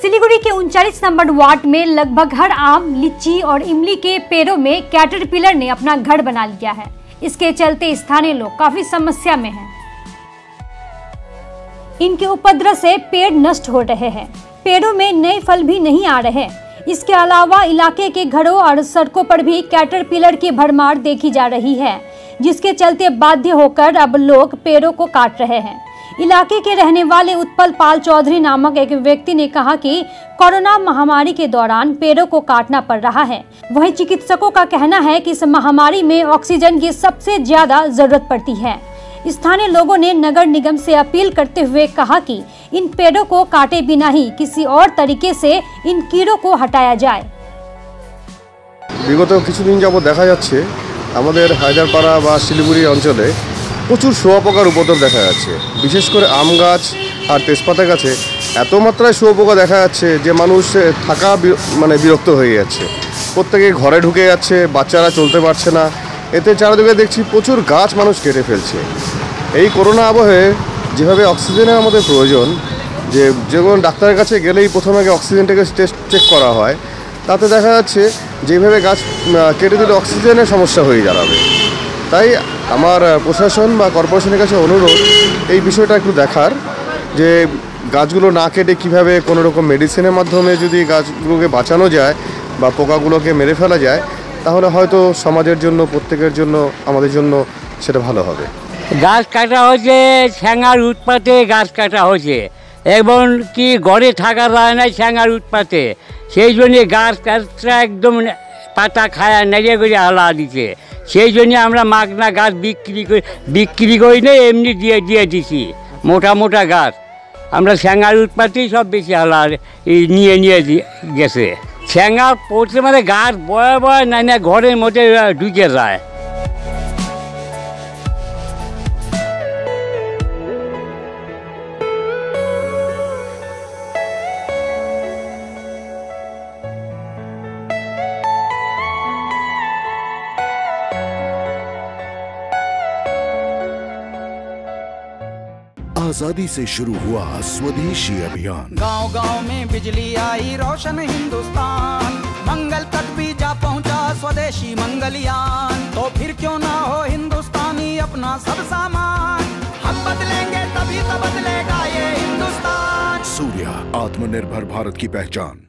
सिलीगुड़ी के 39 number ward में लगभग हर आम, लीची और इमली के पेड़ों में कैटरपिलर ने अपना घर बना लिया है। इसके चलते स्थानीय लोग काफी समस्या में हैं। इनके उपद्रव से पेड़ नष्ट हो रहे हैं, पेड़ों में नए फल भी नहीं आ रहे। इसके अलावा इलाके के घरों और सड़कों पर भी कैटरपिलर की भरमार देखी जा रही है, जिसके चलते बाध्य होकर अब लोग पेड़ों को काट रहे हैं। इलाके के रहने वाले उत्पल पाल चौधरी नामक एक व्यक्ति ने कहा कि कोरोना महामारी के दौरान पेड़ों को काटना पड़ रहा है। वहीं चिकित्सकों का कहना है कि इस महामारी में ऑक्सीजन की सबसे ज्यादा जरूरत पड़ती है। स्थानीय लोगों ने नगर निगम से अपील करते हुए कहा कि इन पेड़ों को काटे बिना ही किसी और तरीके से इन कीड़ों को हटाया जाए। विगत কিছুদিন যাবত দেখা যাচ্ছে আমাদের হায়দারপাড়া বা শিলিগুড়ি অঞ্চলে প্রচুর শুঁয়োপোকার উপদ্রব দেখা যাচ্ছে। বিশেষ করে আম গাছ আর তেজপাতা গাছে এত মাত্রায় শুঁয়োপোকা দেখা যাচ্ছে যে মানুষ থাকা বিরক্ত হয়ে যাচ্ছে। প্রত্যেকে ঘরে ঢুকে যাচ্ছে, বাচ্চারা চলতে পারছে না। এতে চারিদিকে দেখছি প্রচুর গাছ মানুষ কেটে ফেলছে। এই করোনা আবহে যেভাবে অক্সিজেনের আমাদের প্রয়োজন, যে কোনো ডাক্তারের কাছে গেলেই প্রথমে আগে অক্সিজেনটাকে চেক করা হয়, তাতে দেখা যাচ্ছে যেভাবে গাছ কেটে দিলে অক্সিজেনের সমস্যা হয়ে দাঁড়াবে। তাই আমার প্রশাসন বা কর্পোরেশনের কাছে অনুরোধ এই বিষয়টা একটু দেখার, যে গাছগুলো না কেটে কীভাবে কোনো রকম মেডিসিনের মাধ্যমে যদি গাছগুলোকে বাঁচানো যায় বা পোকাগুলোকে মেরে ফেলা যায়, তাহলে হয়তো সমাজের জন্য, প্রত্যেকের জন্য, আমাদের জন্য সেটা ভালো হবে। গাছ কাটা হচ্ছে, ঠ্যাঙার উৎপাতে গাছ কাটা হচ্ছে, এবং কি ঘরে থাকা যায় না ঠ্যাঙার উৎপাতে। সেই জন্যে গাছ কাটটা একদম পাতা খায়া নেড়ে করে হালা দিচ্ছে। সেই জন্যে আমরা মাগনা গাছ বিক্রি করি না, এমনি দিয়ে দিছি। মোটা মোটা গাছ আমরা ঠ্যাঙার উৎপাতেই সব বেশি হালা নিয়ে গেছে। ঠ্যাঙা পড়ছে মানে গাছ বয়া না ঘরের মধ্যে ঢুকে যায়। आजादी से शुरू हुआ स्वदेशी अभियान। गांव-गांव में बिजली आई, रोशन हिंदुस्तान, मंगल तक भी जा पहुंचा स्वदेशी मंगलयान। तो फिर क्यों ना हो हिंदुस्तानी अपना सब सामान, हम बदलेंगे तभी तो बदलेगा ये हिंदुस्तान। सूर्या, आत्मनिर्भर भारत की पहचान।